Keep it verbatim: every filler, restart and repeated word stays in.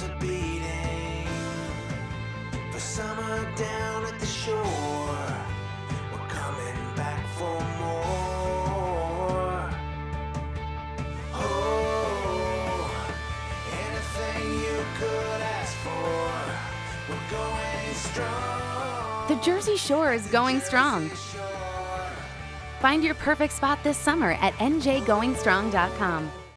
are beating. For summer down at the shore, we're coming back for more. Oh, anything you could ask for, we're going strong. The Jersey Shore is going strong. Find your perfect spot this summer at N J going strong dot com.